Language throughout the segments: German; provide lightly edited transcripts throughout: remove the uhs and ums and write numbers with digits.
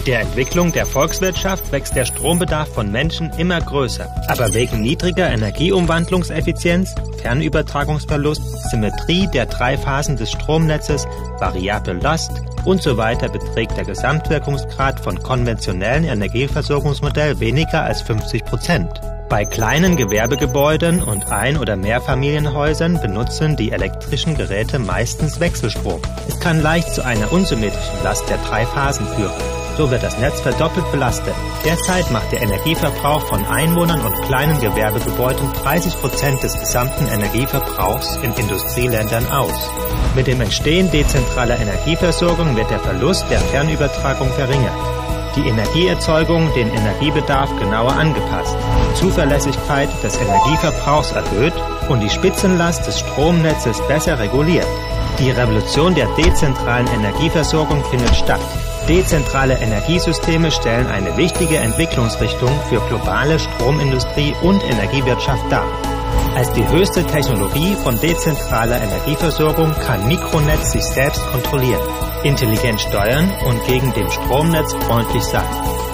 Mit der Entwicklung der Volkswirtschaft wächst der Strombedarf von Menschen immer größer. Aber wegen niedriger Energieumwandlungseffizienz, Fernübertragungsverlust, Symmetrie der 3 Phasen des Stromnetzes, variable Last und so weiter beträgt der Gesamtwirkungsgrad von konventionellen Energieversorgungsmodellen weniger als 50%. Bei kleinen Gewerbegebäuden und Ein- oder Mehrfamilienhäusern benutzen die elektrischen Geräte meistens Wechselstrom. Es kann leicht zu einer unsymmetrischen Last der 3 Phasen führen. So wird das Netz verdoppelt belastet. Derzeit macht der Energieverbrauch von Einwohnern und kleinen Gewerbegebäuden 30% des gesamten Energieverbrauchs in Industrieländern aus. Mit dem Entstehen dezentraler Energieversorgung wird der Verlust der Fernübertragung verringert. Die Energieerzeugung den Energiebedarf genauer angepasst, die Zuverlässigkeit des Energieverbrauchs erhöht und die Spitzenlast des Stromnetzes besser reguliert. Die Revolution der dezentralen Energieversorgung findet statt. Dezentrale Energiesysteme stellen eine wichtige Entwicklungsrichtung für globale Stromindustrie und Energiewirtschaft dar. Als die höchste Technologie von dezentraler Energieversorgung kann Mikronetz sich selbst kontrollieren, intelligent steuern und gegen dem Stromnetz freundlich sein.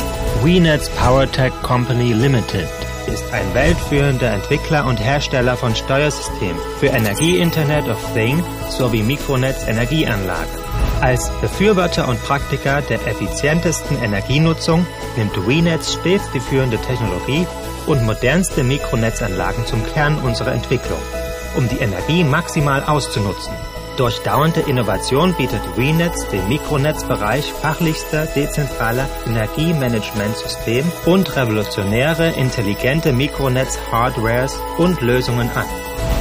WeNets PowerTech Company Limited ist ein weltführender Entwickler und Hersteller von Steuersystemen für Energie-Internet of Things sowie Mikronetz-Energieanlagen. Als Befürworter und Praktiker der effizientesten Energienutzung nimmt WeNets stets die führende Technologie und modernste Mikronetzanlagen zum Kern unserer Entwicklung, um die Energie maximal auszunutzen. Durch dauernde Innovation bietet WeNets dem Mikronetzbereich fachlichster, dezentraler Energiemanagementsystem und revolutionäre, intelligente Mikronetz-Hardwares und Lösungen an.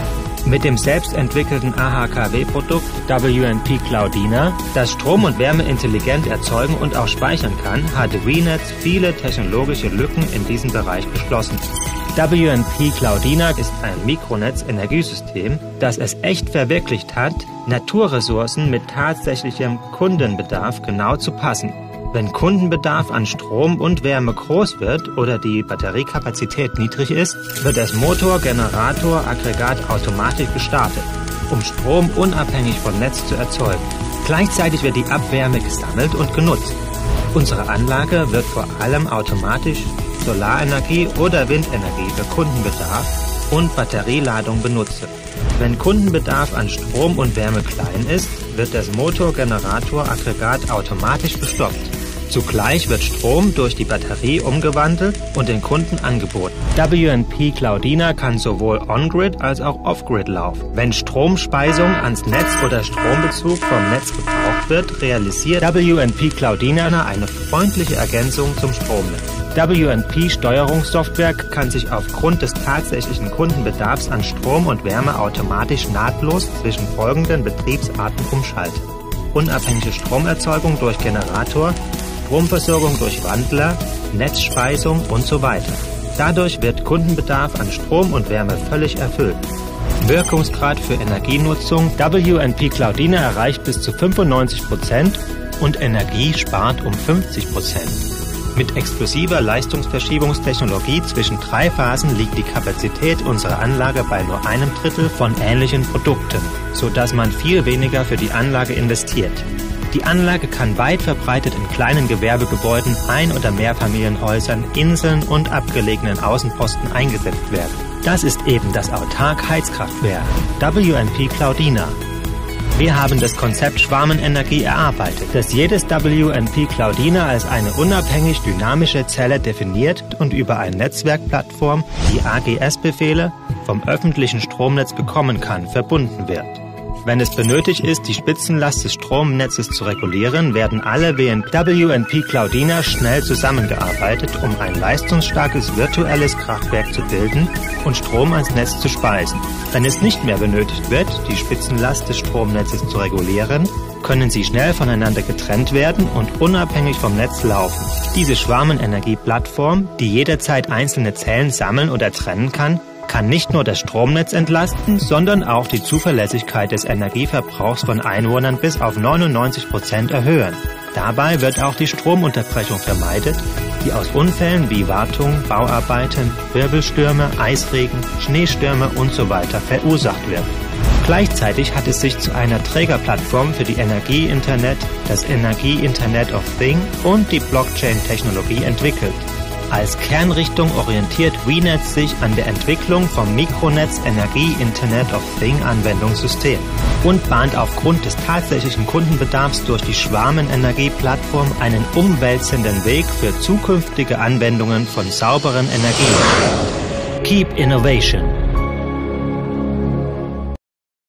Mit dem selbstentwickelten AHKW-Produkt WNP Cloudina, das Strom und Wärme intelligent erzeugen und auch speichern kann, hat WeNets viele technologische Lücken in diesem Bereich geschlossen. WNP Cloudina ist ein Mikronetz-Energiesystem, das es echt verwirklicht hat, Naturressourcen mit tatsächlichem Kundenbedarf genau zu passen. Wenn Kundenbedarf an Strom und Wärme groß wird oder die Batteriekapazität niedrig ist, wird das Motor-Generator-Aggregat automatisch gestartet, um Strom unabhängig vom Netz zu erzeugen. Gleichzeitig wird die Abwärme gesammelt und genutzt. Unsere Anlage wird vor allem automatisch Solarenergie oder Windenergie für Kundenbedarf und Batterieladung benutzen. Wenn Kundenbedarf an Strom und Wärme klein ist, wird das Motor-Generator-Aggregat automatisch gestoppt. Zugleich wird Strom durch die Batterie umgewandelt und den Kunden angeboten. WNP Cloudina kann sowohl on-grid als auch off-grid laufen. Wenn Stromspeisung ans Netz oder Strombezug vom Netz gebraucht wird, realisiert WNP Cloudina eine freundliche Ergänzung zum Stromnetz. WNP-Steuerungssoftware kann sich aufgrund des tatsächlichen Kundenbedarfs an Strom und Wärme automatisch nahtlos zwischen folgenden Betriebsarten umschalten: unabhängige Stromerzeugung durch Generator, Stromversorgung durch Wandler, Netzspeisung und so weiter. Dadurch wird Kundenbedarf an Strom und Wärme völlig erfüllt. Wirkungsgrad für Energienutzung: WNP Cloudina erreicht bis zu 95% und Energie spart um 50%. Mit exklusiver Leistungsverschiebungstechnologie zwischen 3 Phasen liegt die Kapazität unserer Anlage bei nur 1/3 von ähnlichen Produkten, sodass man viel weniger für die Anlage investiert. Die Anlage kann weit verbreitet in kleinen Gewerbegebäuden, Ein- oder Mehrfamilienhäusern, Inseln und abgelegenen Außenposten eingesetzt werden. Das ist eben das Autark-Heizkraftwerk, WNP Cloudina. Wir haben das Konzept Schwarmenenergie erarbeitet, das jedes WNP Cloudina als eine unabhängig dynamische Zelle definiert und über eine Netzwerkplattform, die AGS-Befehle vom öffentlichen Stromnetz bekommen kann, verbunden wird. Wenn es benötigt ist, die Spitzenlast des Stromnetzes zu regulieren, werden alle WNP Cloudina schnell zusammengearbeitet, um ein leistungsstarkes virtuelles Kraftwerk zu bilden und Strom ans Netz zu speisen. Wenn es nicht mehr benötigt wird, die Spitzenlast des Stromnetzes zu regulieren, können sie schnell voneinander getrennt werden und unabhängig vom Netz laufen. Diese Schwarmenenergie-Plattform, die jederzeit einzelne Zellen sammeln oder trennen kann nicht nur das Stromnetz entlasten, sondern auch die Zuverlässigkeit des Energieverbrauchs von Einwohnern bis auf 99% erhöhen. Dabei wird auch die Stromunterbrechung vermeidet, die aus Unfällen wie Wartung, Bauarbeiten, Wirbelstürme, Eisregen, Schneestürme usw. verursacht wird. Gleichzeitig hat es sich zu einer Trägerplattform für die Energie-Internet, das Energie-Internet of Things und die Blockchain-Technologie entwickelt. Als Kernrichtung orientiert WeNet sich an der Entwicklung vom Mikronetz Energie-Internet of Things Anwendungssystem und bahnt aufgrund des tatsächlichen Kundenbedarfs durch die Schwarmen-Energie-Plattform einen umwälzenden Weg für zukünftige Anwendungen von sauberen Energien. Keep Innovation.